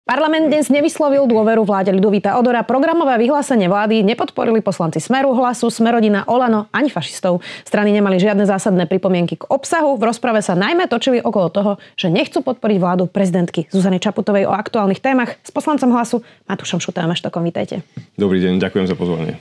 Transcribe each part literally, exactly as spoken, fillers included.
Parlament dnes nevyslovil dôveru vláde Ľudovita Odora. Programové vyhlásenie vlády nepodporili poslanci Smeru, Hlasu, Smerodina, Olano ani fašistov. Strany nemali žiadne zásadné pripomienky k obsahu. V rozprave sa najmä točili okolo toho, že nechcú podporiť vládu prezidentky Zuzany Čaputovej o aktuálnych témach. S poslancom Hlasu Matúšom Šutajom Eštokom, vítajte. Dobrý deň, ďakujem za pozvanie.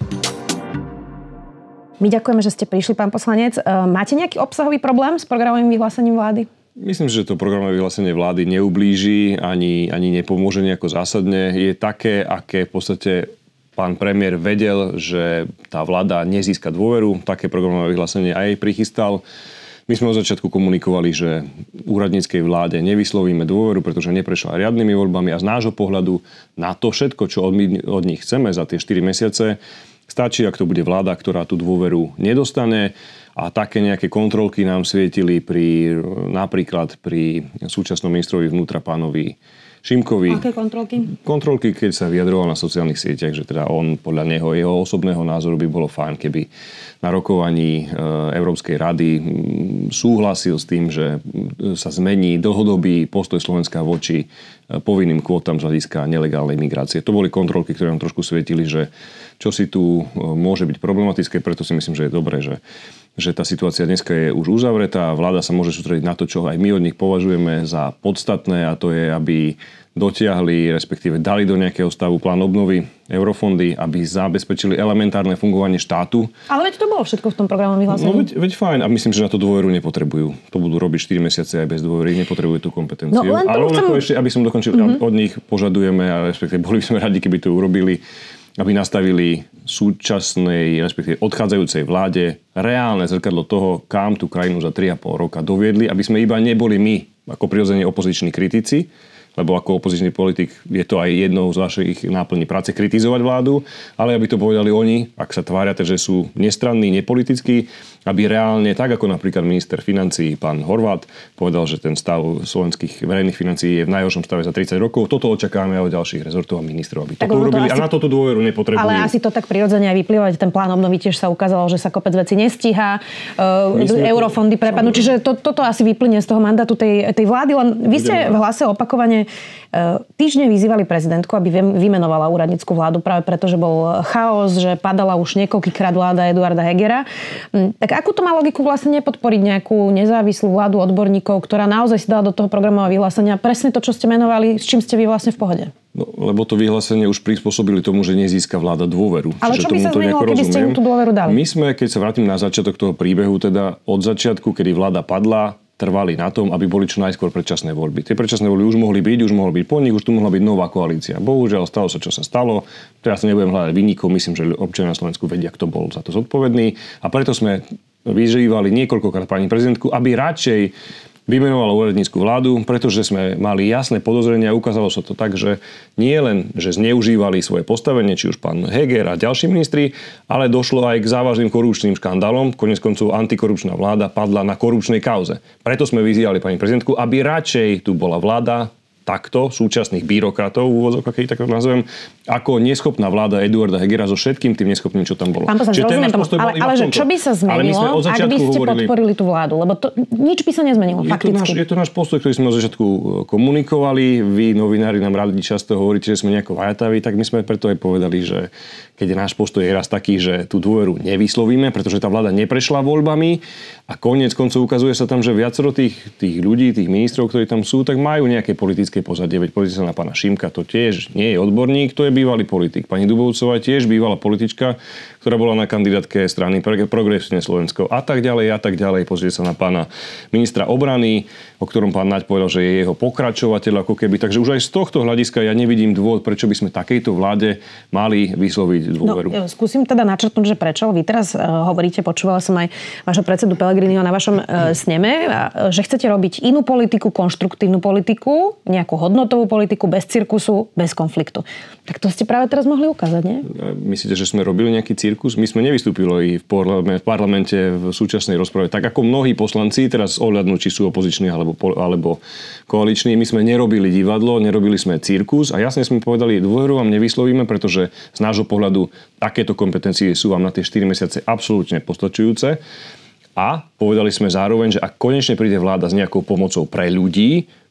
My ďakujeme, že ste prišli, pán poslanec. Máte nejaký obsahový problém s programovým vyhlásením vlády? Myslím, že to programové vyhlásenie vlády neublíži ani, ani nepomôže nejako zásadne. Je také, aké v podstate pán premiér vedel, že tá vláda nezíska dôveru. Také programové vyhlásenie aj prichystal. My sme od začiatku komunikovali, že úradníckej vláde nevyslovíme dôveru, pretože neprešla riadnymi voľbami a z nášho pohľadu na to všetko, čo od, od nich chceme za tie štyri mesiace, stačí, ak to bude vláda, ktorá tú dôveru nedostane. A také nejaké kontrolky nám svietili pri, napríklad pri súčasnom ministrovi vnútra pánovi Šimkovi. Aké kontrolky? Kontrolky, keď sa vyjadroval na sociálnych sieťach, že teda on podľa neho, jeho osobného názoru by bolo fajn, keby na rokovaní Európskej rady súhlasil s tým, že sa zmení dlhodobý postoj Slovenska voči povinným kvótam z hľadiska nelegálnej migrácie. To boli kontrolky, ktoré nám trošku svietili, že čo si tu môže byť problematické, preto si myslím, že je dobré, že že tá situácia dneska je už uzavretá. Vláda sa môže sústrediť na to, čo aj my od nich považujeme za podstatné, a to je, aby dotiahli, respektíve dali do nejakého stavu plán obnovy, eurofondy, aby zabezpečili elementárne fungovanie štátu. Ale veď to bolo všetko v tom programovom vyhlásení. No veď, veď fajn, a myslím, že na to dôveru nepotrebujú. To budú robiť štyri mesiace aj bez dôvery, nepotrebujú tú kompetenciu. No, ale chcem... ešte, aby som dokončil, mm-hmm. od nich požadujeme, a respektíve boli by sme radi, keby to urobili, aby nastavili súčasnej, respektíve odchádzajúcej vláde reálne zrkadlo toho, kam tú krajinu za tri a pol roka doviedli, aby sme iba neboli my, ako prirodzene opoziční kritici, lebo ako opozičný politik je to aj jednou z vašich náplní práce kritizovať vládu, ale aby to povedali oni, ak sa tváriate, že sú nestranní, nepolitickí, aby reálne, tak ako napríklad minister financií pán Horváth povedal, že ten stav slovenských verejných financií je v najhoršom stave za tridsať rokov. Toto očakávame od ďalších rezortov a ministrov, aby toto urobili, to asi... a na toto dôveru nepotrebujú. Ale asi to tak prirodzene aj vyplýva, ten plán obnovy tiež sa ukázalo, že sa kopec vecí nestíha, uh, eurofondy prepadnú, čiže to, toto asi vyplynie z toho mandátu tej, tej vlády. Len vy ste v Hlase opakovane týždne vyzývali prezidentku, aby vymenovala úradnícku vládu práve preto, že bol chaos, že padala už niekoľkýkrát vláda Eduarda Hegera. Tak akú to má logiku vlastne nepodporiť nejakú nezávislú vládu odborníkov, ktorá naozaj si dala do toho programového vyhlásenia presne to, čo ste menovali, s čím ste vy vlastne v pohode? No, lebo to vyhlásenie už prispôsobili tomu, že nezíska vláda dôveru. Ale čo by sa zmenilo, keby ste im tú dôveru dali? My sme, keď sa vrátim na začiatok toho príbehu, teda od začiatku, kedy vláda padla, trvali na tom, aby boli čo najskôr predčasné voľby. Tie predčasné voľby už mohli byť, už mohli byť po nich, už tu mohla byť nová koalícia. Bohužiaľ, stalo sa, čo sa stalo. Teraz sa nebudem hľadať vinníkov, myslím, že občania na Slovensku vedia, kto bol za to zodpovedný. A preto sme vyžívali niekoľkokrát pani prezidentku, aby radšej vymenovala úradnícku vládu, pretože sme mali jasné podozrenia a ukázalo sa to tak, že nie len, že zneužívali svoje postavenie, či už pán Heger a ďalší ministri, ale došlo aj k závažným korupčným škandálom. Koniec koncov antikorupčná vláda padla na korupčnej kauze. Preto sme vyzývali pani prezidentku, aby radšej tu bola vláda takto súčasných byrokratov, úvodzok, keď tak nazvem, ako neschopná vláda Eduarda Hegera so všetkým tým neschopným, čo tam bolo. Pán poslanec, rozumiem tomu, ale, ale že čo by sa zmenilo, ak by ste hovorili, podporili tú vládu? Lebo to, nič by sa nezmenilo, je fakticky. To náš, je to náš postoj, ktorý sme od začiatku komunikovali. Vy, novinári, nám radi často hovoríte, že sme nejako vajataví, tak my sme preto aj povedali, že keď je náš postoj je raz taký, že tú dôveru nevyslovíme, pretože tá vláda neprešla voľbami a koniec koncov ukazuje sa tam, že viacero tých, tých ľudí, tých ministrov, ktorí tam sú, tak majú nejaké politické pozadie. Veď pozrite sa na pána Šimka, to tiež nie je odborník, to je bývalý politik. Pani Dubovcová tiež bývalá politička, ktorá bola na kandidátke strany Progresívne Slovensko a tak ďalej a tak ďalej. Pozrite sa na pána ministra obrany, o ktorom pán Naď povedal, že je jeho pokračovateľ ako keby. Takže už aj z tohto hľadiska ja nevidím dôvod, prečo by sme takejto vláde mali vysloviť dôveru. No, skúsim teda načrtnúť, že prečo. Vy teraz uh, hovoríte, počúvala som aj vašho predsedu Pellegriniho na vašom uh, sneme, uh, že chcete robiť inú politiku, konštruktívnu politiku, nejakú hodnotovú politiku, bez cirkusu, bez konfliktu. Tak to ste práve teraz mohli ukázať, nie? Myslíte, že sme robili nejaký cirkus? My sme nevystúpili v parlamente v súčasnej rozprave. Tak ako mnohí poslanci, teraz ohľadnú, či sú opoziční alebo, alebo koaliční, my sme nerobili divadlo, nerobili sme cirkus a jasne sme povedali, dôveru vám nevyslovíme, pretože z nášho pohľadu takéto kompetencie sú vám na tie štyri mesiace absolútne postačujúce. A povedali sme zároveň, že ak konečne príde vláda s nejakou pomocou pre ľudí,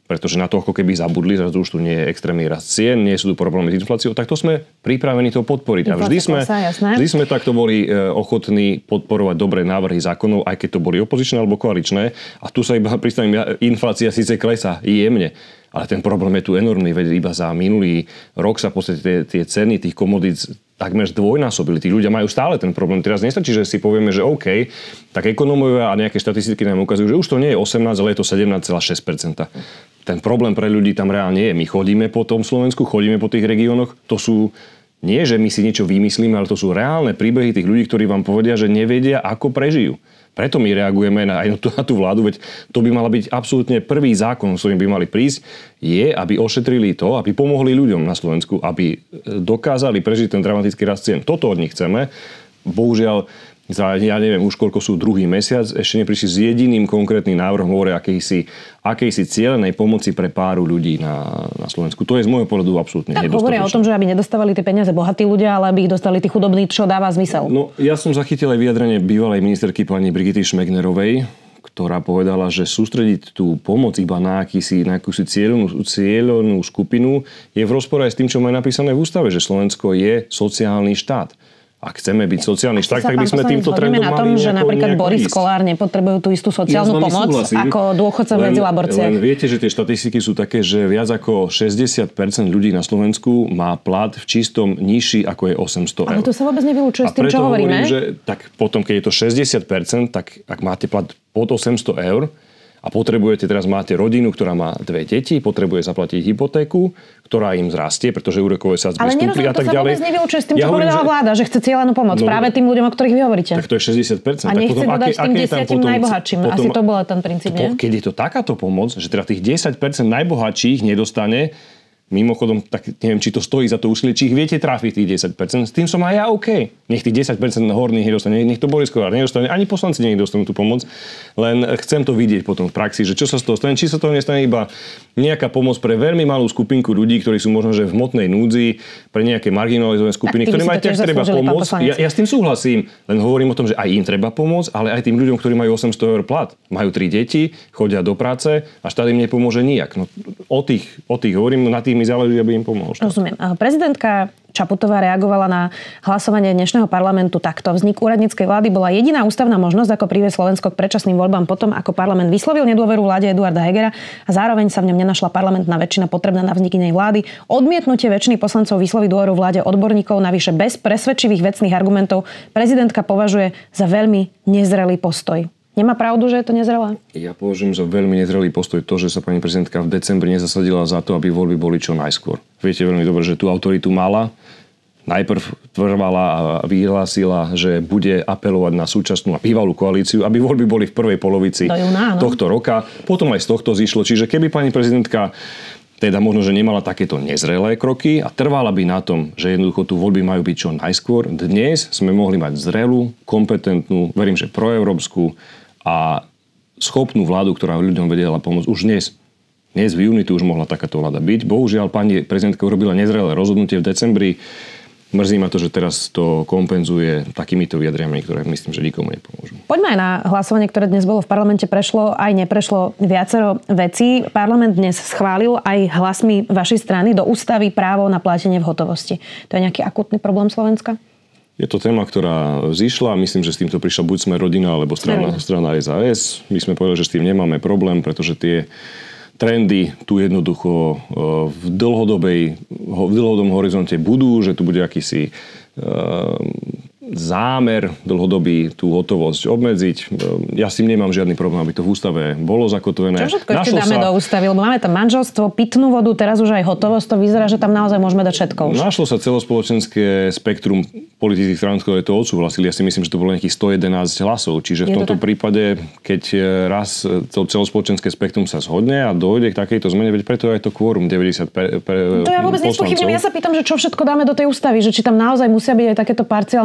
pretože na to ako keby zabudli, že už tu nie je extrémny rast cien, nie sú tu problémy s infláciou, tak to sme pripravení to podporiť. A vždy sme, vždy sme takto boli ochotní podporovať dobré návrhy zákonov, aj keď to boli opozičné alebo koaličné. A tu sa iba pristavím, inflácia síce klesá jemne, ale ten problém je tu enormný, veď iba za minulý rok sa v podstate tie, tie ceny tých komodít takmer zdvojnásobili. Tí ľudia majú stále ten problém. Teraz nestačí, že si povieme, že OK, tak ekonómovia a nejaké štatistiky nám ukazujú, že už to nie je osemnásť, ale je to sedemnásť celá šesť percent. Ten problém pre ľudí tam reálne je. My chodíme po tom Slovensku, chodíme po tých regiónoch. To sú nie, že my si niečo vymyslíme, ale to sú reálne príbehy tých ľudí, ktorí vám povedia, že nevedia, ako prežijú. Preto my reagujeme na, aj na tú, na tú vládu, veď to by mal byť absolútne prvý zákon, s ktorým by mali prísť, je, aby ošetrili to, aby pomohli ľuďom na Slovensku, aby dokázali prežiť ten dramatický rast cien. Toto od nich chceme. Bohužiaľ, za, ja neviem už koľko sú druhý mesiac, ešte neprišli s jediným konkrétnym návrhom hovorí akejsi, akejsi cielenej pomoci pre páru ľudí na, na Slovensku. To je z môjho pohľadu absolútne nedostatočné. Tak hovoria o tom, že aby nedostávali tie peniaze bohatí ľudia, ale aby ich dostali tí chudobní, čo dáva zmysel. No, ja som zachytil aj vyjadrenie bývalej ministerky pani Brigity Šmegnerovej, ktorá povedala, že sústrediť tú pomoc iba na akýsi, na akúsi cieľovnú, cieľovnú skupinu je v rozpore aj s tým, čo má napísané v ústave, že Slovensko je sociálny štát. Ak chceme byť sociálny štát, tak by sme týmto trendom mali na tom, že napríklad Boris Kollár nepotrebujú tú istú sociálnu ja pomoc súhlasím, ako dôchodca v medzilaborciách. Len viete, že tie štatistiky sú také, že viac ako šesťdesiat percent ľudí na Slovensku má plat v čistom nižší ako je osemsto eur. Ale to sa vôbec nevylučuje s tým, čo hovoríme. Hovorím, že tak potom, keď je to šesťdesiat percent, tak ak máte plat pod osemsto eur, a potrebujete, teraz máte rodinu, ktorá má dve deti, potrebuje zaplatiť hypotéku, ktorá im zrastie, pretože úrokové sadzby stúpli a tak ďalej. Ale nerozumiem, to sa vôbec nevylučuje s tým, čo ja povedala že... vláda, že chce cieľenú pomoc no, práve tým ľuďom, o ktorých vy hovoríte. Tak to je šesťdesiat percent. A nechce to dať tým desiatim najbohatším. Potom, asi to bol ten princíp, nie? Keď je to takáto pomoc, že teda tých desať percent najbohatších nedostane, mimochodom, tak neviem, či to stojí za to úsilie, či ich viete trafiť tých desať percent. S tým som aj ja OK. Nech tých desať percent horných nedostane, nech to Boris Kollár nedostane, ani poslanci nech dostanú tú pomoc. Len chcem to vidieť potom v praxi, že čo sa z toho stane, či sa to nestane iba nejaká pomoc pre veľmi malú skupinku ľudí, ktorí sú možno že v hmotnej núdzi, pre nejaké marginalizované skupiny, ktoré majú tiež treba pomôcť. Ja, ja s tým súhlasím, len hovorím o tom, že aj im treba pomôcť, ale aj tým ľuďom, ktorí majú osemsto eur plat, majú tri deti, chodia do práce a štát im nepomôže nijak. No, o tých, o tých hovorím, na tých mi záleží, aby im pomohol. Rozumiem. Prezidentka Čaputová reagovala na hlasovanie dnešného parlamentu takto. Vznik úradníckej vlády bola jediná ústavná možnosť, ako priviesť Slovensko k predčasným voľbám potom, ako parlament vyslovil nedôveru vláde Eduarda Hegera a zároveň sa v ňom nenašla parlamentná väčšina potrebná na vznik inej vlády. Odmietnutie väčšiny poslancov vysloviť dôveru vláde odborníkov navyše bez presvedčivých vecných argumentov prezidentka považuje za veľmi nezrelý postoj. Nemá pravdu, že je to nezrelé? Ja považujem za veľmi nezrelý postoj to, že sa pani prezidentka v decembri nezasadila za to, aby voľby boli čo najskôr. Viete veľmi dobre, že tú autoritu mala. Najprv trvala a vyhlásila, že bude apelovať na súčasnú a bývalú koalíciu, aby voľby boli v prvej polovici júna, tohto roka. Potom aj z tohto zišlo. Čiže keby pani prezidentka teda možno, že nemala takéto nezrelé kroky a trvala by na tom, že jednoducho tu voľby majú byť čo najskôr, dnes sme mohli mať zrelú, kompetentnú, verím, že proeurópsku a schopnú vládu, ktorá ľuďom vedela pomôcť už dnes. Dnes v júni tu už mohla takáto vláda byť. Bohužiaľ, pani prezidentka urobila nezrelé rozhodnutie v decembri. Mrzí ma to, že teraz to kompenzuje takýmito vyjadriami, ktoré myslím, že nikomu nepomôžu. Poďme aj na hlasovanie, ktoré dnes bolo v parlamente. Prešlo aj neprešlo viacero vecí. Parlament dnes schválil aj hlasmi vašej strany do ústavy právo na platenie v hotovosti. To je nejaký akútny problém Slovenska? Je to téma, ktorá zišla. Myslím, že s týmto prišla buď Sme rodina, alebo strana, strana es a es. My sme povedali, že s tým nemáme problém, pretože tie trendy tu jednoducho v dlhodobej, v dlhodobom horizonte budú, že tu bude akýsi zámer dlhodobý tú hotovosť obmedziť. Ja s tým nemám žiadny problém, aby to v ústave bolo zakotvené. Čo všetko ešte dáme sa... do ústavy? Lebo máme tam manželstvo, pitnú vodu, teraz už aj hotovosť. To vyzerá, že tam naozaj môžeme dať všetko už. Našlo sa celospoločenské spektrum politických strán, ktoré to odsúhlasili. Ja si myslím, že to bolo nejakých sto jedenásť hlasov. Čiže v tomto tak? prípade, keď raz to celospoločenské spektrum sa zhodne a dojde k takejto zmene, veď preto aj to kvórum deväťdesiat pre, pre, to ja vôbec nespochybňujem. Ja sa pýtam, že čo všetko dáme do tej ústavy, že či tam naozaj musia byť aj takéto parciálne otázky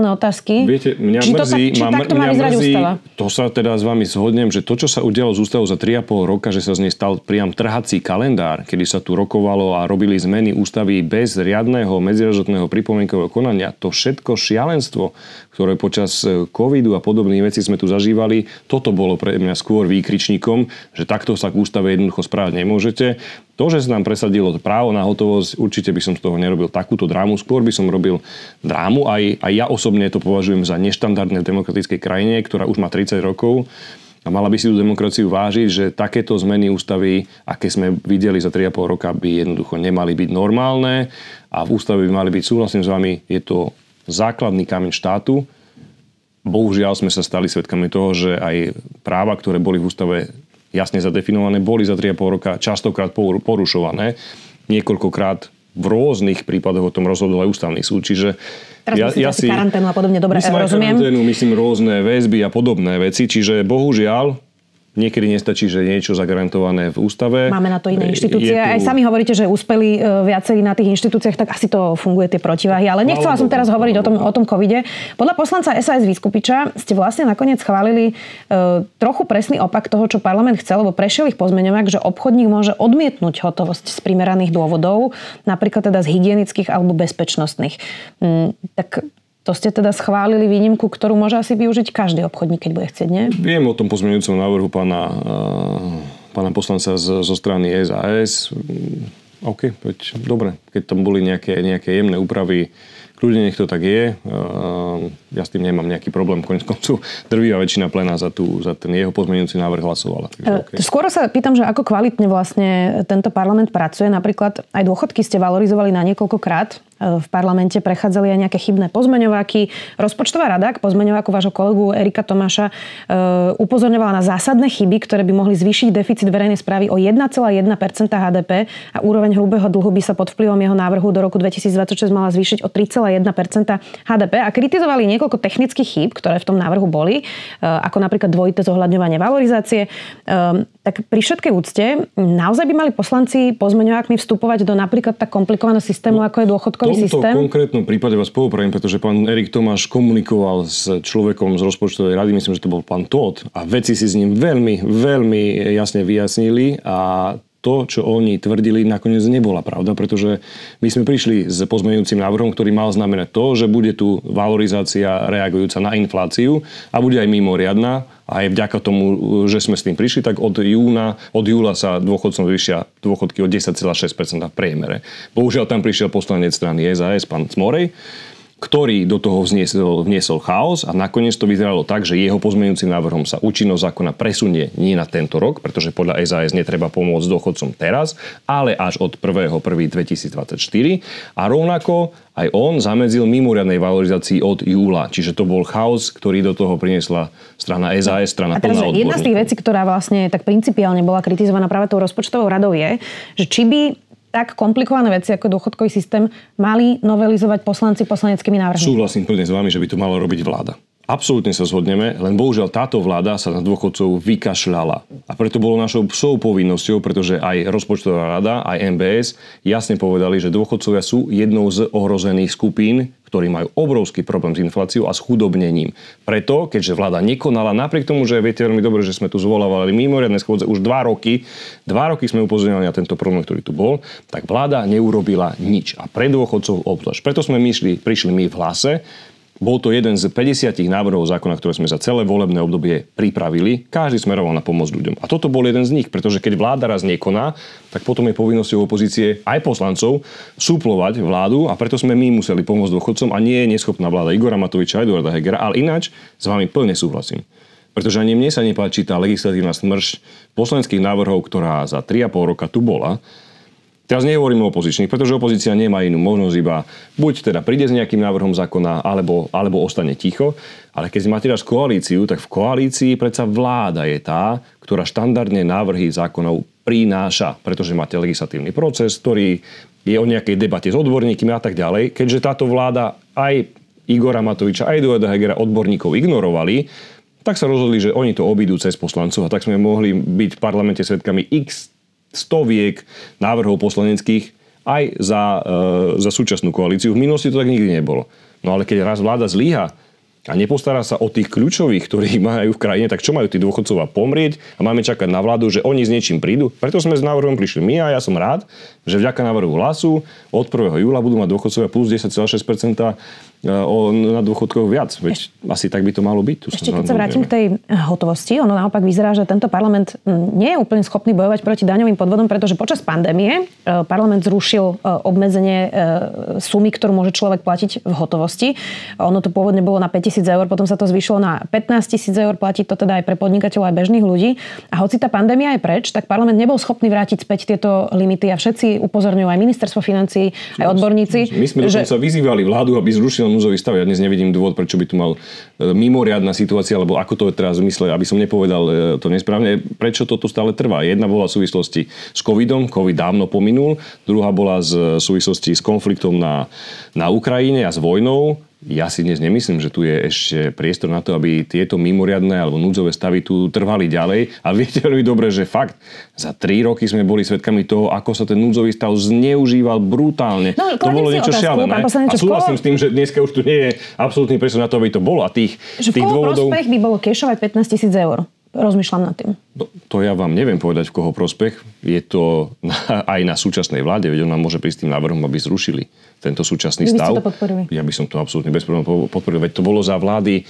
otázky. Viete, mňa či to mrzí, tak, či ma, takto má mňa vyzerať mrzí, ústava? To sa teda s vami zhodnem, že to, čo sa udialo z ústavu za tri a pol roka, že sa z nej stal priam trhací kalendár, kedy sa tu rokovalo a robili zmeny ústavy bez riadneho medziresortného pripomienkového konania, to všetko šialenstvo, ktoré počas covidu a podobných vecí sme tu zažívali, toto bolo pre mňa skôr výkričníkom, že takto sa k ústave jednoducho správať nemôžete. To, že sa nám presadilo právo na hotovosť, určite by som z toho nerobil takúto drámu. Skôr by som robil drámu. Aj, aj ja osobne to považujem za neštandardné v demokratickej krajine, ktorá už má tridsať rokov. A mala by si tú demokraciu vážiť, že takéto zmeny ústavy, aké sme videli za tri a pol roka, by jednoducho nemali byť normálne. A v ústave by mali byť, súhlasím s vami, je to základný kameň štátu. Bohužiaľ sme sa stali svedkami toho, že aj práva, ktoré boli v ústave jasne zadefinované, boli za tri a pol roka častokrát porušované. Niekoľkokrát v rôznych prípadoch o tom rozhodol aj ústavný súd. Čiže teraz ja, ja si karanténu a podobne, dobre, myslím rozumiem. Karanténu, myslím rôzne väzby a podobné veci. Čiže bohužiaľ niekedy nestačí, že niečo zagarantované v ústave. Máme na to iné inštitúcie. Tu... Aj sami hovoríte, že úspeli viacerí na tých inštitúciách, tak asi to funguje tie protiváhy. Ale nechcela som teraz hovoriť o tom, o tom covide. Podľa poslanca es a es Vyskupiča ste vlastne nakoniec schválili e, trochu presný opak toho, čo parlament chcel, lebo prešiel ich pozmeňovák, že obchodník môže odmietnúť hotovosť z primeraných dôvodov, napríklad teda z hygienických alebo bezpečnostných. Mm, tak to ste teda schválili výnimku, ktorú môže asi využiť každý obchodník, keď bude chcieť, nie? Viem o tom pozmeňujúcom návrhu pána, pána poslanca z, zo strany es a es. OK, veď dobre. Keď tam boli nejaké, nejaké jemné úpravy, kľudne nech to tak je. Ja s tým nemám nejaký problém. Koniec koncu drvivá väčšina pléna za, tú, za ten jeho pozmeňujúci návrh hlasovala. Takže okay. Skôr sa pýtam, že ako kvalitne vlastne tento parlament pracuje. Napríklad aj dôchodky ste valorizovali na niekoľkokrát. V parlamente prechádzali aj nejaké chybné pozmeňováky. Rozpočtová rada k pozmeňováku vášho kolegu Erika Tomáša e, upozorňovala na zásadné chyby, ktoré by mohli zvýšiť deficit verejnej správy o jeden celá jeden percent há dé pé a úroveň hrubého dlhu by sa pod vplyvom jeho návrhu do roku dvetisícdvadsaťšesť mala zvýšiť o tri celá jeden percent há dé pé a kritizovali niekoľko technických chýb, ktoré v tom návrhu boli, e, ako napríklad dvojité zohľadňovanie valorizácie. E, tak pri všetkej úcte naozaj by mali poslanci pozmeňovákmi vstupovať do napríklad tak komplikovaného systému, ako je dôchodkový V tomto systém? konkrétnom prípade vás popravím, pretože pán Erik Tomáš komunikoval s človekom z rozpočtovej rady, myslím, že to bol pán Todt, a veci si s ním veľmi, veľmi jasne vyjasnili a to, čo oni tvrdili, nakoniec nebola pravda, pretože my sme prišli s pozmeňujúcim návrhom, ktorý mal znamenať to, že bude tu valorizácia reagujúca na infláciu a bude aj mimoriadna. A aj vďaka tomu, že sme s tým prišli, tak od júna, od júla sa dôchodcom zvýšia dôchodky o desať celá šesť percent v priemere. Bohužiaľ tam prišiel poslanec strany es a es, pán Cmorej, ktorý do toho vniesol, vniesol chaos a nakoniec to vyzeralo tak, že jeho pozmeňujúcim návrhom sa účinnosť zákona presunie nie na tento rok, pretože podľa es a es netreba pomôcť dôchodcom teraz, ale až od prvého prvého dvetisícdvadsaťštyri a rovnako aj on zamedzil mimoriadnej valorizácii od júla. Čiže to bol chaos, ktorý do toho priniesla strana es a es, strana plná odborníkov. Jedna z tých vecí, ktorá vlastne tak principiálne bola kritizovaná práve tou rozpočtovou radou je, že či by tak komplikované veci ako dôchodkový systém mali novelizovať poslanci poslaneckými návrhmi. Súhlasím plne s vami, že by to mala robiť vláda. Absolútne sa zhodneme, len bohužiaľ táto vláda sa na dôchodcov vykašľala. A preto bolo našou psou povinnosťou, pretože aj rozpočtová rada, aj em bé es jasne povedali, že dôchodcovia sú jednou z ohrozených skupín, ktorí majú obrovský problém s infláciou a s chudobnením. Preto, keďže vláda nekonala, napriek tomu, že viete veľmi dobre, že sme tu zvolávali mimoriadne schôdze už dva roky, dva roky sme upozorňovali na tento problém, ktorý tu bol, tak vláda neurobila nič. A pre dôchodcov obzvlášť. Preto sme myšli, prišli my v Hlase. Bol to jeden z päťdesiat návrhov zákona, ktoré sme za celé volebné obdobie pripravili. Každý smeroval na pomoc ľuďom. A toto bol jeden z nich, pretože keď vláda raz nekoná, tak potom je povinnosťou opozície aj poslancov suplovať vládu a preto sme my museli pomôcť dôchodcom a nie je neschopná vláda Igora Matoviča a Eduarda Hegera, ale ináč s vami plne súhlasím. Pretože ani mne sa nepáči tá legislatívna smršť poslaneckých návrhov, ktorá za tri a pol roka tu bola. Teraz nehovorím o opozičných, pretože opozícia nemá inú možnosť, iba buď teda príde s nejakým návrhom zákona, alebo, alebo ostane ticho. Ale keď máte teraz koalíciu, tak v koalícii predsa vláda je tá, ktorá štandardne návrhy zákonov prináša, pretože máte legislatívny proces, ktorý je o nejakej debate s odborníkmi a tak ďalej. Keďže táto vláda aj Igora Matoviča, aj Eduarda Hegera odborníkov ignorovali, tak sa rozhodli, že oni to obídu cez poslancov a tak sme mohli byť v parlamente svedkami x stoviek návrhov poslaneckých aj za, e, za súčasnú koalíciu. V minulosti to tak nikdy nebolo. No ale keď raz vláda zlyha a nepostará sa o tých kľúčových, ktorí majú v krajine, tak čo majú tí dôchodcovia pomrieť a máme čakať na vládu, že oni s niečím prídu? Preto sme s návrhom prišli my a ja som rád, že vďaka návrhu Hlasu od prvého júla budú mať dôchodcovia plus desať celá šesť percenta na dôchodkoch viac. Veď asi tak by to malo byť. Tu Ešte keď sa vrátim k tej hotovosti, ono naopak vyzerá, že tento parlament nie je úplne schopný bojovať proti daňovým podvodom, pretože počas pandémie parlament zrušil obmedzenie sumy, ktorú môže človek platiť v hotovosti. Ono to pôvodne bolo na päťtisíc eur, potom sa to zvýšilo na pätnásť tisíc eur, platí to teda aj pre podnikateľov aj bežných ľudí. A hoci tá pandémia je preč, tak parlament nebol schopný vrátiť späť tieto limity a všetci upozorňujú aj ministerstvo financií, aj odborníci. My sme dokonca že... vyzývali vládu, aby zrušila núdzový stav. Ja dnes nevidím dôvod, prečo by tu mal mimoriadna situácia, alebo ako to teraz zmysle, aby som nepovedal to nesprávne, prečo toto stále trvá. Jedna bola v súvislosti s covidom, covid dávno pominul, druhá bola v súvislosti s konfliktom na, na Ukrajine a s vojnou. Ja si dnes nemyslím, že tu je ešte priestor na to, aby tieto mimoriadne alebo núdzové stavy tu trvali ďalej. A viete veľmi dobre, že fakt za tri roky sme boli svedkami toho, ako sa ten núdzový stav zneužíval brutálne. No, to bolo niečo šialené. A súhlasím s tým, že dneska už tu nie je absolútny priestor na to, aby to bolo. A tých, že tých v koho dôvodov... prospech by bolo kešovať pätnásť tisíc eur? Rozmýšľam nad tým. To, to ja vám neviem povedať, v koho prospech. Je to na, aj na súčasnej vláde, veď on nám môže prísť tým návrhom, aby zrušili tento súčasný Vy stav. By ste to podporili? Ja by som to absolútne bez problémov podporil. Veď to bolo za vlády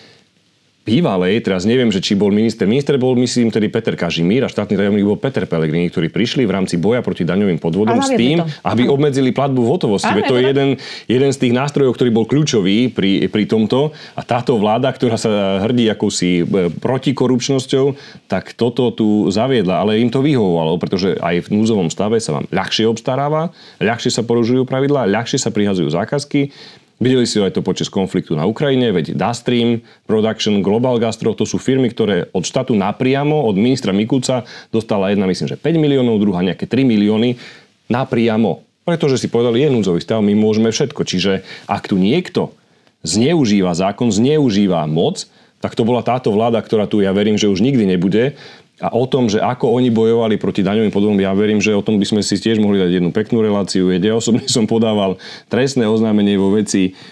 bývalej, teraz neviem, že či bol minister. Minister bol, myslím, tedy Peter Kažimír a štátny tajomník bol Peter Pellegrini, ktorí prišli v rámci boja proti daňovým podvodom s tým, to. aby ano. obmedzili platbu v hotovosti. Veď to je jeden, jeden z tých nástrojov, ktorý bol kľúčový pri, pri tomto. A táto vláda, ktorá sa hrdí akousi protikorupčnosťou, tak toto tu zaviedla. Ale im to vyhovovalo, pretože aj v núdzovom stave sa vám ľahšie obstaráva, ľahšie sa porušujú pravidlá, ľahšie sa prihazujú zákazky. Videli si aj to počas konfliktu na Ukrajine, veď Dastream, Production, Global Gastro, to sú firmy, ktoré od štátu napriamo, od ministra Mikulca dostala jedna, myslím, že päť miliónov, druhá nejaké tri milióny napriamo. Pretože si povedali, je núdzový stav, my môžeme všetko. Čiže ak tu niekto zneužíva zákon, zneužíva moc, tak to bola táto vláda, ktorá tu, ja verím, že už nikdy nebude. A o tom, že ako oni bojovali proti daňovým podvodom, ja verím, že o tom by sme si tiež mohli dať jednu peknú reláciu. Ja osobne som podával trestné oznámenie vo veci e,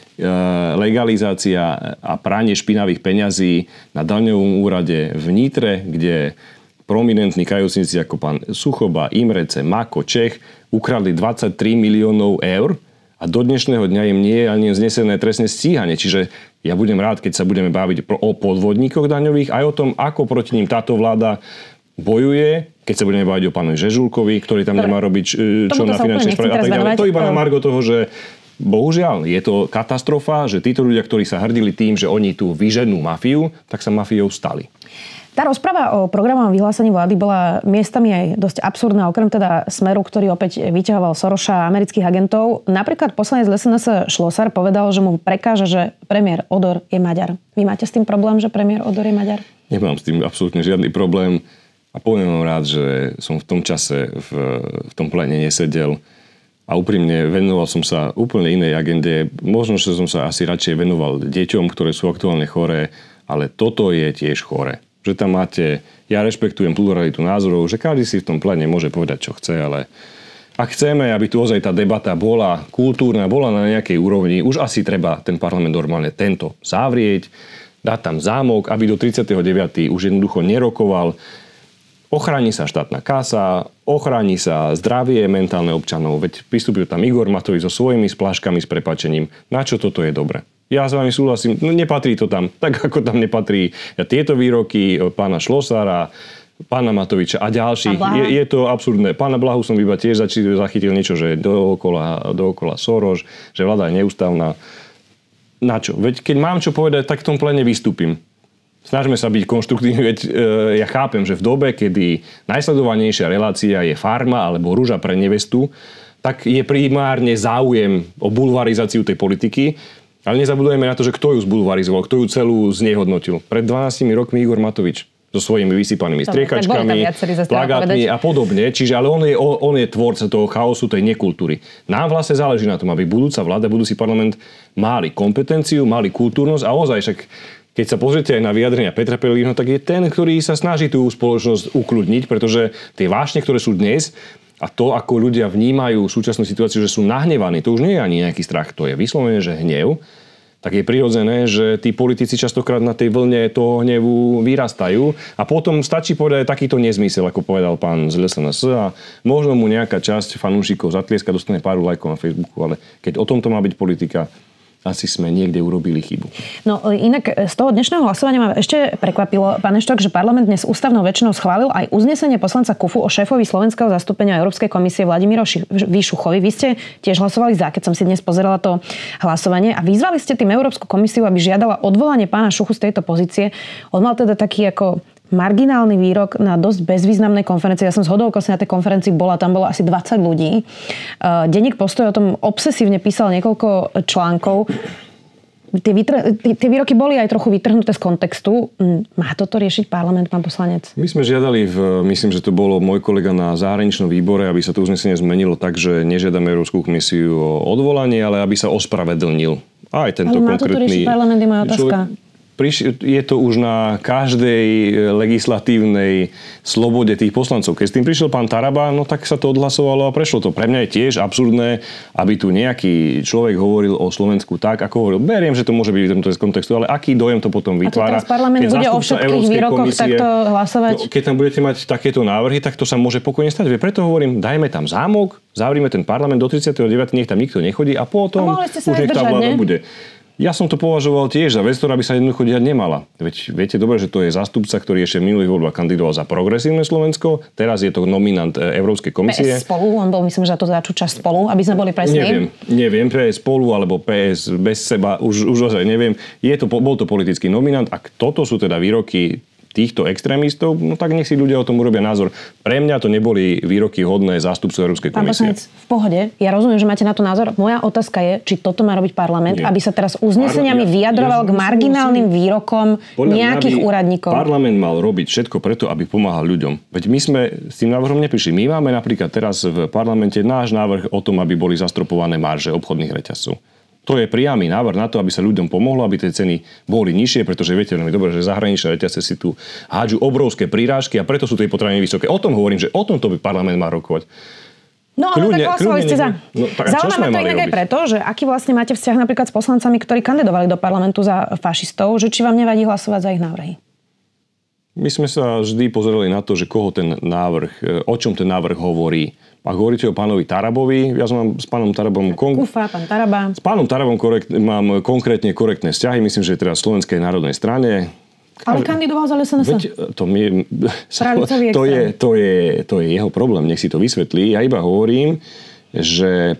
legalizácia a pranie špinavých peňazí na daňovom úrade v Nitre, kde prominentní kajúcnici ako pán Suchoba, Imrece, Mako, Čech ukradli dvadsaťtri miliónov eur a do dnešného dňa im nie je ani znesené trestné stíhanie. Čiže ja budem rád, keď sa budeme baviť o podvodníkoch daňových, aj o tom, ako proti ním táto vláda bojuje, keď sa budeme baviť o pánovi Žežulkovi, ktorý tam nemá robiť čo na finančnej správe a tak ďalej. To iba na margo toho, že bohužiaľ je to katastrofa, že títo ľudia, ktorí sa hrdili tým, že oni tu vyženú mafiu, tak sa mafiou stali. Tá rozpráva o programovom vyhlásení vlády bola miestami aj dosť absurdná, okrem teda Smeru, ktorý opäť vyťahoval Soroša a amerických agentov. Napríklad poslanec es en es Šlosar povedal, že mu prekáža, že premiér Odor je Maďar. Vy máte s tým problém, že premiér Odor je Maďar? Nemám s tým absolútne žiadny problém a poviem vám rád, že som v tom čase v, v tom pléne nesedel a úprimne venoval som sa úplne inej agende. Možno, že som sa asi radšej venoval deťom, ktoré sú aktuálne choré, ale toto je tiež chore. Že tam máte, ja rešpektujem pluralitu názorov, že každý si v tom pléne môže povedať, čo chce, ale ak chceme, aby tu ozaj tá debata bola kultúrna, bola na nejakej úrovni, už asi treba ten parlament normálne tento zavrieť, dať tam zámok, aby do tridsiateho deviateho už jednoducho nerokoval. Ochráni sa štátna kasa, ochráni sa zdravie mentálne občanov, veď pristúpil tam Igor Matovič so svojimi spláškami s prepáčením. Na čo toto je dobre? Ja s vami súhlasím, no nepatrí to tam, tak ako tam nepatrí tieto výroky pána Šlosára, pána Matoviča a ďalších. Je, je to absurdné. Pána Blahu som iba tiež zachytil niečo, že dookola, dookola Soros, že vláda je neústavná. Na čo? Veď keď mám čo povedať, tak v tom pléne vystúpim. Snažme sa byť konštruktívni, veď e, ja chápem, že v dobe, kedy najsledovanejšia relácia je Farma alebo Rúža pre nevestu, tak je primárne záujem o bulvarizáciu tej politiky. Ale nezabudujeme na to, že kto ju zbulvarizoval, kto ju celú znehodnotil. Pred dvanástimi rokmi Igor Matovič so svojimi vysypanými striekačkami, plagátmi a podobne. Čiže ale on je, on je tvorca toho chaosu, tej nekultúry. Nám vlastne záleží na tom, aby budúca vláda, budúci parlament mali kompetenciu, mali kultúrnosť a ozaj však keď sa pozriete aj na vyjadrenia Petra Pellegriniho, tak je ten, ktorý sa snaží tú spoločnosť ukľudniť, pretože tie vášne, ktoré sú dnes, a to, ako ľudia vnímajú súčasnú situáciu, že sú nahnevaní, to už nie je ani nejaký strach, to je vyslovene, že hnev. tak je prirodzené, že tí politici častokrát na tej vlne toho hnevu vyrastajú a potom stačí povedať takýto nezmysel, ako povedal pán z es en es a možno mu nejaká časť fanúšikov zatlieska, dostane pár lajkov na Facebooku, ale keď o tomto má byť politika, asi sme niekde urobili chybu. No inak z toho dnešného hlasovania ma ešte prekvapilo, pán Eštok, že parlament dnes ústavnou väčšinou schválil aj uznesenie poslanca Kufu o šéfovi slovenského zastúpenia Európskej komisie Vladimírovi Výšuchovi. Vy ste tiež hlasovali za, keď som si dnes pozerala to hlasovanie a vyzvali ste tým Európsku komisiu, aby žiadala odvolanie pána Šuchu z tejto pozície. On mal teda taký ako marginálny výrok na dosť bezvýznamnej konferencii. Ja som zhodou okolností na tej konferencii bola, tam bolo asi dvadsať ľudí. Denník Postoj o tom obsesívne písal niekoľko článkov. Tie, vytr- tie výroky boli aj trochu vytrhnuté z kontextu. Má toto riešiť parlament, pán poslanec? My sme žiadali, v, myslím, že to bolo môj kolega na zahraničnom výbore, aby sa to uznesenie zmenilo tak, že nežiadame Európsku komisiu o odvolanie, ale aby sa ospravedlnil. Aj tento ale má konkrétny... toto riešiť parlament, je moja otázka. Človek... Je to už na každej legislatívnej slobode tých poslancov. Keď s tým prišiel pán Taraba, no tak sa to odhlasovalo a prešlo to. Pre mňa je tiež absurdné, aby tu nejaký človek hovoril o Slovensku tak, ako hovoril. Beriem, že to môže byť v tomto kontextu, ale aký dojem to potom vytvára? A to teraz parlament bude o všetkých výrokoch komisie, takto hlasovať? No, keď tam budete mať takéto návrhy, tak to sa môže pokojne stať. Preto hovorím, dajme tam zámok, zavrime ten parlament do tridsiateho deviateho nech tam nikto nechodí a potom a už nech tá vláda bude. Ja som to považoval tiež za vec, ktorá by sa jednoducho diať nemala. Veď viete dobre, že to je zástupca, ktorý ešte v minulých voľbách kandidoval za Progresívne Slovensko. Teraz je to nominant Európskej komisie. pé es Spolu, on bol myslím, že za to začú časť Spolu, aby sme boli presní. Neviem, neviem, pé es Spolu alebo pé es bez seba, už, už ozaj neviem. Je to, bol to politický nominant a toto sú teda výroky týchto extrémistov, no tak nech si ľudia o tom urobia názor. Pre mňa to neboli výroky hodné zástupcov Európskej komisie. Pán poslanec, v pohode. Ja rozumiem, že máte na to názor. Moja otázka je, či toto má robiť parlament, Nie. aby sa teraz uzneseniami ja, vyjadroval ja, k marginálnym ja, výrokom nejakých úradníkov. Parlament mal robiť všetko preto, aby pomáhal ľuďom. Veď my sme s tým návrhom neprišli. My máme napríklad teraz v parlamente náš návrh o tom, aby boli zastropované marže obchodných reťazcov. To je priamy návrh na to, aby sa ľuďom pomohlo, aby tie ceny boli nižšie, pretože viete veľmi dobre, že zahraničné reťazce si tu hádžu obrovské prírážky a preto sú tie potraviny vysoké. O tom hovorím, že o tomto by parlament mal rokovať. No ale kľudne, tak hlasovali ste za. No, Zaujímavé ma to inak aj preto, že aký vlastne máte vzťah napríklad s poslancami, ktorí kandidovali do parlamentu za fašistov, že či vám nevadí hlasovať za ich návrhy? My sme sa vždy pozerali na to, že koho ten návrh, o čom ten návrh hovorí. Ak hovoríte o pánovi Tarabovi, ja som mám s pánom Tarabom... Kon... Kufa, pán Taraba. S pánom Tarabom korekt, mám konkrétne korektné vzťahy, myslím, že je teraz v Slovenskej národnej strane. Ale kandidoval za es en es. Veď to, mi, to, je, to, je, to je jeho problém, nech si to vysvetlí. Ja iba hovorím, že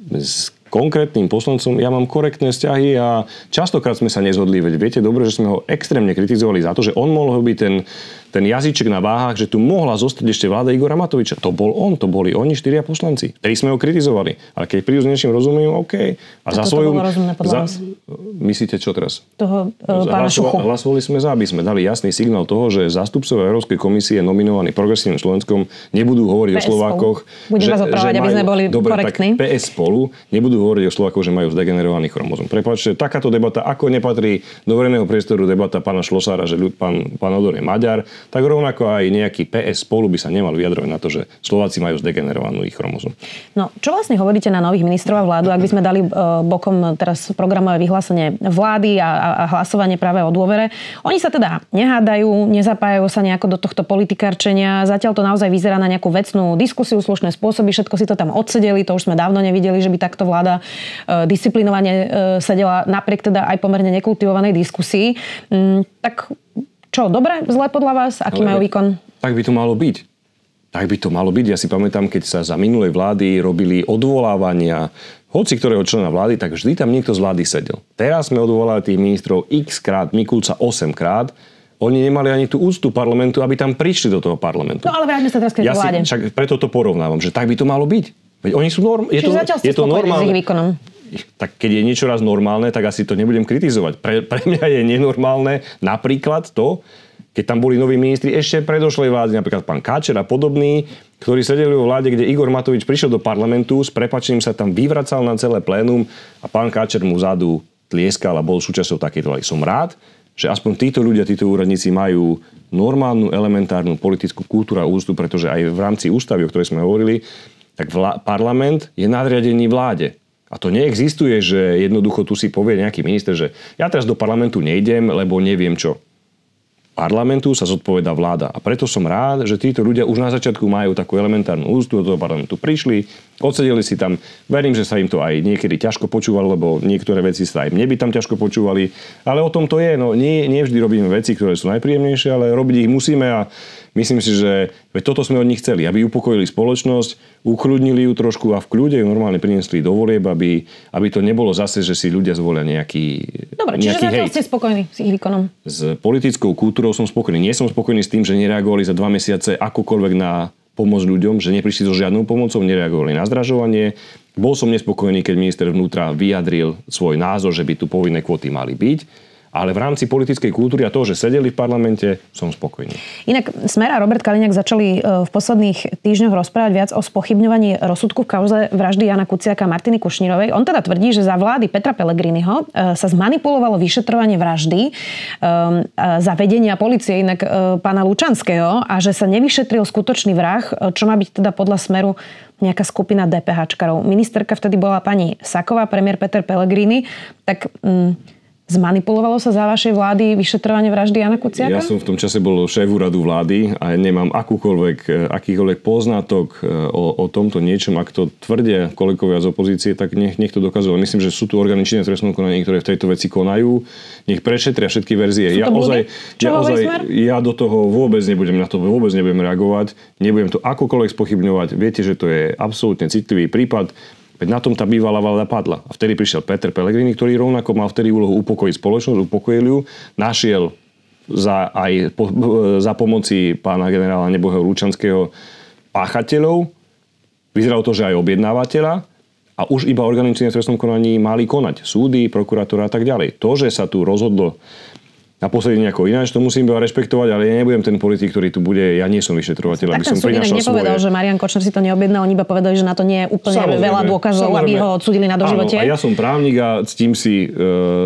s konkrétnym poslancom ja mám korektné vzťahy a častokrát sme sa nezhodli, veď viete dobre, že sme ho extrémne kritizovali za to, že on mohol byť ten, ten jazyček na váhach, že tu mohla zostať ešte vláda Igora Matoviča. To bol on, to boli oni štyria poslanci, ktorí sme ho kritizovali. Ale keď prídu s niečím rozumiem, OK. A, a za svoju... bolo rozumné podľa vás? Myslíte, čo teraz? Toho uh, pána Šuchu. Hlasovali sme za, aby sme dali jasný signál toho, že zástupcovia Európskej komisie nominovaní Progresívnym Slovenskom nebudú hovoriť pé es o Slovákoch. Budem vás opravovať, aby sme boli dobre, korektní. Tak pé es Spolu nebudú hovoriť o Slovákoch, že majú zdegenerovaný chromozom. Prepáčte, takáto debata, ako nepatrí do verejného priestoru debata pána Šlosára, že pán, pán Odor je Maďar, tak rovnako aj nejaký pé es Spolu by sa nemal vyjadrovať na to, že Slováci majú zdegenerovanú ich chromozom. No, čo vlastne hovoríte na nových ministrov a vládu, ak by sme dali uh, bokom teraz programové vyhlásenie vlády a, a hlasovanie práve o dôvere? Oni sa teda nehádajú, nezapájajú sa nejako do tohto politikárčenia. Zatiaľ to naozaj vyzerá na nejakú vecnú diskusiu, slušné spôsoby, všetko si to tam odsedeli, to už sme dávno nevideli, že by takto vláda uh, disciplinovane uh, sedela napriek teda aj pomerne nekultivovanej diskusii. Um, tak čo, dobre, zle podľa vás? Aký Ale majú výkon? Tak by to malo byť. Tak by to malo byť. Ja si pamätám, keď sa za minulej vlády robili odvolávania hoci ktorého člena vlády, tak vždy tam niekto z vlády sedel. Teraz sme odvolali tých ministrov x krát, Mikulca osem krát. Oni nemali ani tú úctu parlamentu, aby tam prišli do toho parlamentu. No ale vráťme sa teraz k tej ja vláde. Si, však preto to porovnávam, že tak by to malo byť. Veď oni sú norm... Čiže je to, zatiaľ ste je to normálne. s ich výkonom. Tak keď je niečo raz normálne, tak asi to nebudem kritizovať. Pre, pre mňa je nenormálne napríklad to, keď tam boli noví ministri ešte predošlej vlády, napríklad pán Káčer a podobný, ktorí sedeli vo vláde, kde Igor Matovič prišiel do parlamentu, s prepáčením sa tam vyvracal na celé plénum a pán Káčer mu vzadu tlieskal a bol súčasťou takéto. Som rád, že aspoň títo ľudia, títo úradníci majú normálnu, elementárnu politickú kultúru a úctu, pretože aj v rámci ústavy, o ktorej sme hovorili, tak vlá- parlament je nadriadený vláde. A to neexistuje, že jednoducho tu si povie nejaký minister, že ja teraz do parlamentu nejdem, lebo neviem čo. Parlamentu sa zodpovedá vláda. A preto som rád, že títo ľudia už na začiatku majú takú elementárnu úctu, do toho parlamentu prišli, odsedeli si tam. Verím, že sa im to aj niekedy ťažko počúvalo, lebo niektoré veci sa aj mne by tam ťažko počúvali. Ale o tom to je. No, nie, nie vždy robíme veci, ktoré sú najpríjemnejšie, ale robiť ich musíme a myslím si, že toto sme od nich chceli, aby upokojili spoločnosť, ukľudnili ju trošku a v kľude ju normálne priniesli do volieb, aby, aby to nebolo zase, že si ľudia zvolia nejaký Dobre, čiže zatiaľ ste spokojní s ich výkonom? S politickou kultúrou som spokojný. Nie som spokojný s tým, že nereagovali za dva mesiace akokoľvek na pomoc ľuďom, že neprišli so žiadnou pomocou, nereagovali na zdražovanie. Bol som nespokojný, keď minister vnútra vyjadril svoj názor, že by tu povinné kvóty mali byť. Ale v rámci politickej kultúry a toho, že sedeli v parlamente, som spokojný. Inak Smer a Robert Kaliňák začali v posledných týždňoch rozprávať viac o spochybňovaní rozsudku v kauze vraždy Jana Kuciaka a Martiny Kušnírovej. On teda tvrdí, že za vlády Petra Pellegriniho sa zmanipulovalo vyšetrovanie vraždy za vedenia polície inak pána Lučanského a že sa nevyšetril skutočný vrah, čo má byť teda podľa Smeru nejaká skupina DPHčkarov. Ministerka vtedy bola pani Saková, premiér Peter Pellegrini. Tak... Mm, Zmanipulovalo sa za vašej vlády vyšetrovanie vraždy Jana Kuciaka? Ja som v tom čase bol šéf úradu vlády a nemám akúkoľvek, akýkoľvek poznatok o, o tomto niečom. Ak to tvrdia kolegovia z opozície, tak nech, nech to dokazujú. Myslím, že sú tu orgány činné v trestnom konaní, ktoré v tejto veci konajú. Nech prešetria všetky verzie. Ja, ozaj, ja, ozaj, ja do toho vôbec nebudem, na to vôbec nebudem reagovať. Nebudem to akokoľvek spochybňovať. Viete, že to je absolútne citlivý prípad. Veď na tom tá bývalá vláda padla. A vtedy prišiel Peter Pellegrini, ktorý rovnako mal vtedy úlohu upokojiť spoločnosť, upokojil ju, našiel za, aj po, za pomoci pána generála nebohého Lučanského páchateľov. Vyzeralo to, že aj objednávateľa. A už iba orgány činné v trestnom konaní mali konať. Súdy, prokuratúra a tak ďalej. To, že sa tu rozhodlo a posledný nejako ináč, to musím iba rešpektovať, ale ja nebudem ten politik, ktorý tu bude, ja nie som vyšetrovateľ, aby som prinašal svoje. Tak nepovedal, že Marian Kočner si to neobjednal, oni iba povedali, že na to nie je úplne samozrejme, veľa dôkazov, aby ho odsúdili na doživote. Áno, a ja som právnik a ctím si e,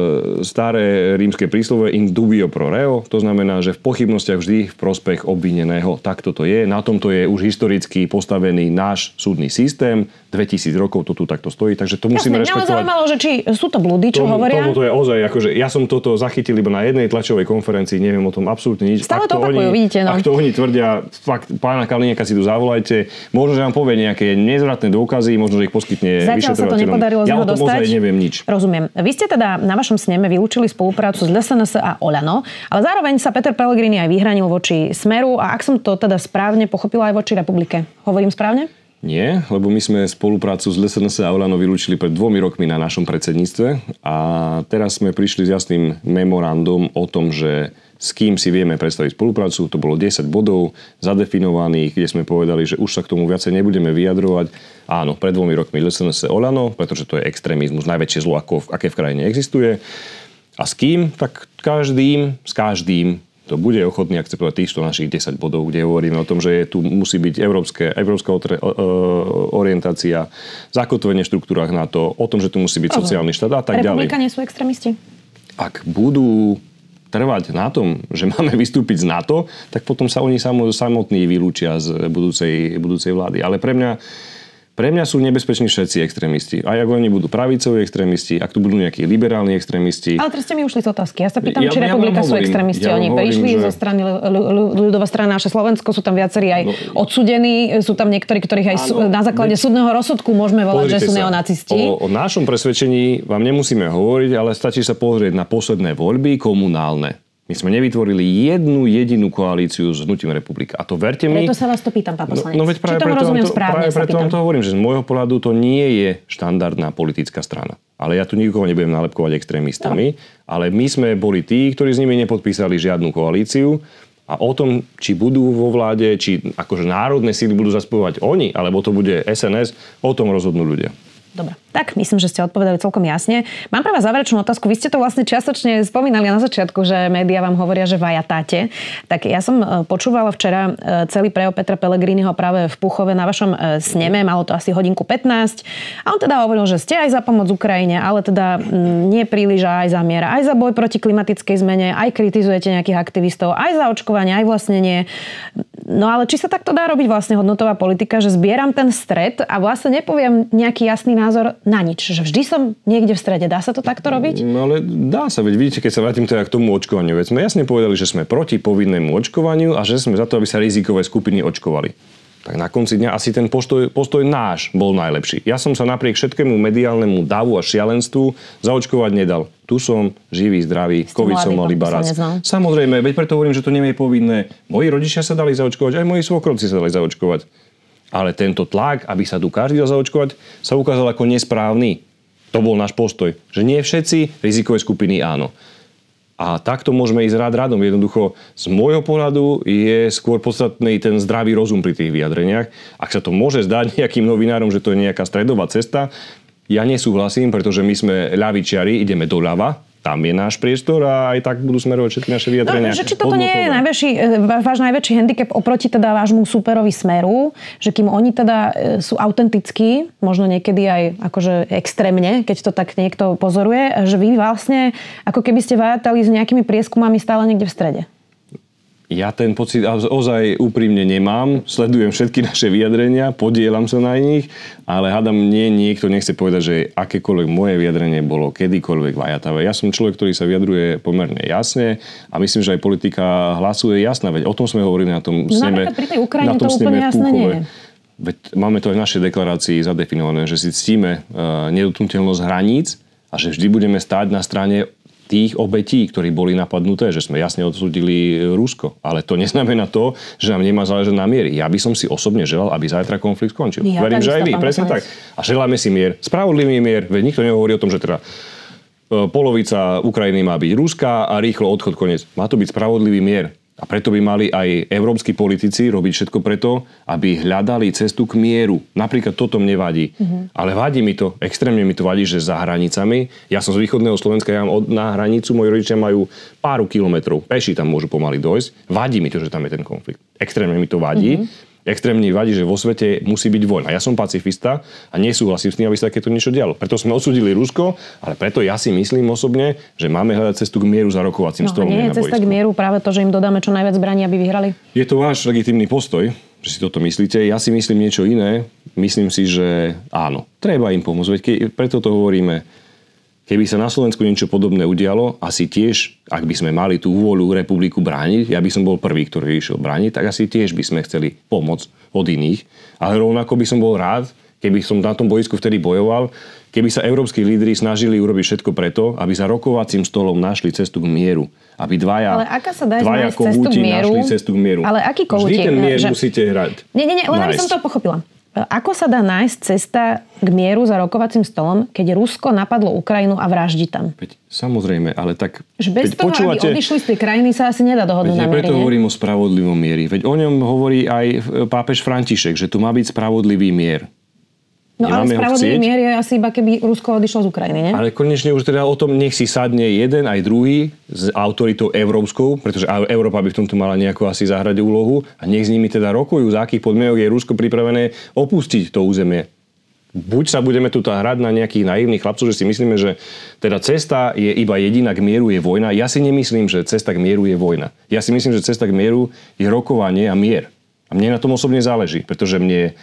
staré rímske príslovie in dubio pro reo, to znamená, že v pochybnostiach vždy v prospech obvineného. Tak toto je. Na tomto je už historicky postavený náš súdny systém. dvetisíc rokov to tu takto stojí, takže to musíme Jasne, rešpektovať. Mňa zaujímalo, že či sú to blúdy, čo tomu, hovoria. Tomu to je ozaj, akože ja som toto zachytil iba na jednej tlačovej konferencii, neviem o tom absolútne nič. Stále to opakujú, oni, vidíte, no. Ak to oni tvrdia, fakt, pána Kaliňáka si tu zavolajte, možno, že vám povie nejaké nezvratné dôkazy, možno, že ich poskytne vyšetrovateľom. Zatiaľ sa to nepodarilo z ja neho dostať. Ja o tom ozaj neviem nič. Rozumiem. Vy ste teda na vašom sneme vylúčili spoluprácu s es en es a Oľano, ale zároveň sa Peter Pellegrini aj vyhranil voči Smeru a ak som to teda správne pochopila, aj voči Republike. Hovorím správne? Nie, lebo my sme spoluprácu s es en es a Oľano vylúčili pred dvomi rokmi na našom predsedníctve a teraz sme prišli s jasným memorandum o tom, že s kým si vieme predstaviť spoluprácu. To bolo desať bodov zadefinovaných, kde sme povedali, že už sa k tomu viacej nebudeme vyjadrovať. Áno, pred dvomi rokmi es en es a Oľano, pretože to je extrémizmus, najväčšie zlo, ako, aké v krajine existuje. A s kým? Tak každým, s každým to bude ochotný akceptovať týchto našich desať bodov, kde hovoríme o tom, že tu musí byť európske, európska orientácia, zakotvenie v štruktúrach NATO, o tom, že tu musí byť Oho. sociálny štát a tak ďalej. Republika nie sú extrémisti? Ak budú trvať na tom, že máme vystúpiť z NATO, tak potom sa oni samotní vylúčia z budúcej, budúcej vlády. Ale pre mňa Pre mňa sú nebezpeční všetci extrémisti. Aj ak oni budú pravicoví extrémisti, ak tu budú nejakí liberálni extrémisti. Ale teraz ste mi ušli z otázky. Ja sa pýtam, ja, či ja Republika sú extrémisti. Ja oni hovorím, prišli že... zo strany ľudová strana naše Slovensko, sú tam viacerí aj no, odsúdení, sú tam niektorí, ktorých aj áno, na základe ne... súdneho rozsudku môžeme volať, že sú neonacisti. O, o našom presvedčení vám nemusíme hovoriť, ale stačí sa pozrieť na posledné voľby komunálne. My sme nevytvorili jednu jedinú koalíciu s Hnutím Republika. A to verte mi... Preto sa vás to pýtam, pán poslanec. No, no veď práve Či tomu rozumiem správne, práve preto vám to hovorím, že z môjho pohľadu to nie je štandardná politická strana. Ale ja tu nikoho nebudem nalepkovať extrémistami. No. Ale my sme boli tí, ktorí s nimi nepodpísali žiadnu koalíciu. A o tom, či budú vo vláde, či akože národné síly budú zaspojovať oni, alebo to bude es en es, o tom rozhodnú ľudia. Dobre, tak myslím, že ste odpovedali celkom jasne. Mám pre vás záverečnú otázku. Vy ste to vlastne čiastočne spomínali na začiatku, že médiá vám hovoria, že vajatáte. Tak ja som počúvala včera celý prejav Petra Pellegriniho práve v Púchove na vašom sneme. Malo to asi hodinku pätnásť. A on teda hovoril, že ste aj za pomoc Ukrajine, ale teda nie príliš aj za mier, aj za boj proti klimatickej zmene, aj kritizujete nejakých aktivistov, aj za očkovanie, aj vlastnenie. No ale či sa takto dá robiť vlastne hodnotová politika, že zbieram ten stred a vlastne nepoviem nejaký jasný názor na nič. Že vždy som niekde v strede. Dá sa to takto robiť? No ale dá sa. Veď vidíte, keď sa vrátim teda k tomu očkovaniu. Veď sme jasne povedali, že sme proti povinnému očkovaniu a že sme za to, aby sa rizikové skupiny očkovali. Tak na konci dňa asi ten postoj, postoj náš bol najlepší. Ja som sa napriek všetkému mediálnemu davu a šialenstvu zaočkovať nedal. Tu som živý, zdravý, covid som mal iba raz. Samozrejme, veď preto hovorím, že to nie je povinné. Moji rodičia sa dali zaočkovať, aj moji svokrovci sa dali zaočkovať. Ale tento tlak, aby sa tu každý dal zaočkovať, sa ukázal ako nesprávny. To bol náš postoj. Že nie všetci, rizikové skupiny áno. A takto môžeme ísť rád radom. Jednoducho, z môjho pohľadu je skôr podstatný ten zdravý rozum pri tých vyjadreniach. Ak sa to môže zdať nejakým novinárom, že to je nejaká stredová cesta, ja nesúhlasím, pretože my sme ľavičiari, ideme doľava, tam je náš priestor a aj tak budú smerovať všetky naše vyjadrenia. No, že či toto nie je najväčší, váš najväčší handicap oproti teda vášmu súperovi Smeru, že kým oni teda sú autentickí, možno niekedy aj akože extrémne, keď to tak niekto pozoruje, že vy vlastne ako keby ste vajatali s nejakými prieskumami stále niekde v strede. Ja ten pocit ozaj úprimne nemám. Sledujem všetky naše vyjadrenia, podielam sa na nich, ale hádam, nie, niekto nechce povedať, že akékoľvek moje vyjadrenie bolo kedykoľvek vajatavé. Ja som človek, ktorý sa vyjadruje pomerne jasne a myslím, že aj politika hlasuje jasná. Veď o tom sme hovorili na tom sneme. Napríklad pri tej Ukrajine to úplne jasné nie je. Veď máme to aj v našej deklarácii zadefinované, že si ctíme uh, nedotknuteľnosť hraníc a že vždy budeme stáť na strane tých obetí, ktorí boli napadnuté, že sme jasne odsúdili Rusko. Ale to neznamená to, že nám nemá záležať na mieri. Ja by som si osobne želal, aby zajtra konflikt skončil. Ja, verím, že aj vy. Presne tak. A želáme si mier. Spravodlivý mier. Veď nikto nehovorí o tom, že teda polovica Ukrajiny má byť ruská a rýchlo odchod, koniec. Má to byť spravodlivý mier. A preto by mali aj európski politici robiť všetko preto, aby hľadali cestu k mieru. Napríklad toto mne vadí. Mm-hmm. Ale vadí mi to, extrémne mi to vadí, že za hranicami, ja som z východného Slovenska, ja mám na hranicu, moji rodičia majú pár kilometrov, peši tam môžu pomaly dojsť. Vadí mi to, že tam je ten konflikt. Extrémne mi to vadí. Mm-hmm. Extrémne vadí, že vo svete musí byť vojna. Ja som pacifista a nesúhlasím s tým, aby sa takéto niečo dialo. Preto sme odsúdili Rusko, ale preto ja si myslím osobne, že máme hľadať cestu k mieru za rokovacím no, stolom. Nie je cesta k mieru práve to, že im dodáme čo najviac zbraní, aby vyhrali? Je to váš legitímny postoj, že si toto myslíte. Ja si myslím niečo iné. Myslím si, že áno, treba im pomôcť. Veď ke, preto to hovoríme. Keby sa na Slovensku niečo podobné udialo, asi tiež, ak by sme mali tú vôľu republiku brániť, ja by som bol prvý, ktorý išiel brániť, tak asi tiež by sme chceli pomoc od iných. Ale rovnako by som bol rád, keby som na tom boisku vtedy bojoval, keby sa európski lídri snažili urobiť všetko preto, aby za rokovacím stolom našli cestu k mieru. Aby dvaja, ale aká sa dá dvaja kohúti našli cestu k mieru. Ale aký kohúti? Vždy ten mier že... musíte hrať. Nie, nie, nie, len aby som to pochopila. Ako sa dá nájsť cesta k mieru za rokovacím stolom, keď Rusko napadlo Ukrajinu a vraždí tam? Veď, samozrejme, ale tak... Že bez toho, počúvate, aby odišli z tej krajiny, sa asi nedá dohodnúť na mieri. Preto hovorím o spravodlivom mieri. Veď o ňom hovorí aj pápež František, že tu má byť spravodlivý mier. No ale spravodlivý mier je asi iba keby Rusko odišlo z Ukrajiny, nie? Ale konečne už teda o tom nech si sadne jeden aj druhý s autoritou európskou, pretože Európa by v tomto mala nejako asi zahrať úlohu a nech s nimi teda rokujú, za akých podmienok je Rusko pripravené opustiť to územie. Buď sa budeme tu hrať na nejakých naivných chlapcov, že si myslíme, že teda cesta je iba jediná k mieru je vojna. Ja si nemyslím, že cesta k mieru je vojna. Ja si myslím, že cesta k mieru je rokovanie a mier. A mne na tom osobne záleží, pretože mne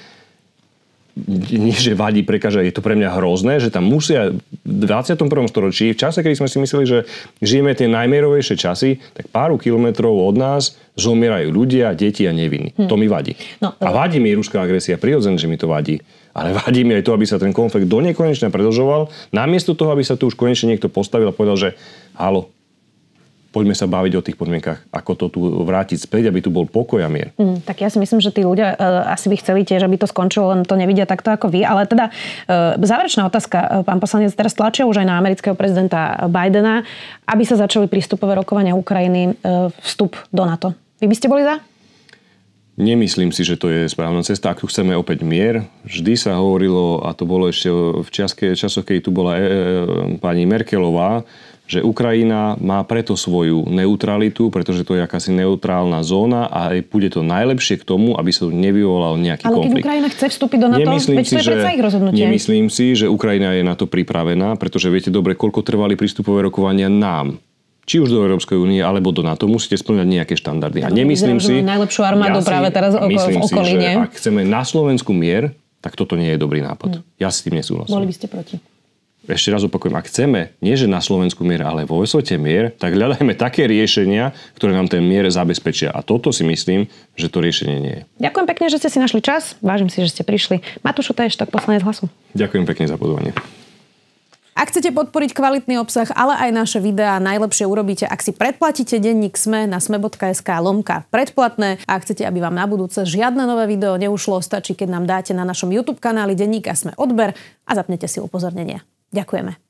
nie, že vadí, prekáža, je to pre mňa hrozné, že tam musia v dvadsiatom prvom storočí, v čase, kedy sme si mysleli, že žijeme tie najmierovejšie časy, tak pár kilometrov od nás zomierajú ľudia, deti a nevinní. Hm. To mi vadí. No, a vadí mi ruská agresia, prirodzené, že mi to vadí. Ale vadí mi aj to, aby sa ten konflikt do nekonečna predĺžoval, namiesto toho, aby sa tu už konečne niekto postavil a povedal, že halo, poďme sa baviť o tých podmienkach, ako to tu vrátiť späť, aby tu bol pokoj a mier. Mm, tak ja si myslím, že tí ľudia uh, asi by chceli tiež, aby to skončilo, len to nevidia takto ako vy. Ale teda uh, záverečná otázka. Pán poslanec, teraz tlačia už aj na amerického prezidenta Bidena, aby sa začali prístupové rokovania Ukrajiny, uh, vstup do NATO. Vy by ste boli za? Nemyslím si, že to je správna cesta. Ak tu chceme opäť mier, vždy sa hovorilo, a to bolo ešte v časoch, keď tu bola e, e, pani Merkelová, že Ukrajina má preto svoju neutralitu, pretože to je akási neutrálna zóna a aj bude to najlepšie k tomu, aby sa nevyvolal nejaký ale konflikt. Ale keď Ukrajina chce vstúpiť do NATO, veď to je predsa ich rozhodnutie. Nemyslím si, že Ukrajina je na to pripravená, pretože viete dobre, koľko trvali prístupové rokovania nám. či už do Európskej únie alebo do NATO, musíte spĺňať nejaké štandardy. A nemyslím si... Najlepšiu armádu ja práve teraz v okolí. Ak chceme na Slovensku mier, tak toto nie je dobrý nápad. Hmm. Ja s tým nesúhlasím. Boli by ste proti? Ešte raz opakujem, ak chceme, nie že na Slovensku mier, ale vo svete mier, tak hľadajme také riešenia, ktoré nám ten mier zabezpečia. A toto si myslím, že to riešenie nie je. Ďakujem pekne, že ste si našli čas. Vážim si, že ste prišli. Matúš Utajštok, poslanec Hlasu. Ďakujem pekne za pozvanie. Ak chcete podporiť kvalitný obsah, ale aj naše videá, najlepšie urobíte, ak si predplatíte denník SME na sme.sk lomka predplatné. A ak chcete, aby vám na budúce žiadne nové video neušlo, stačí, keď nám dáte na našom YouTube kanáli denníka SME odber a zapnete si upozornenia. Ďakujeme.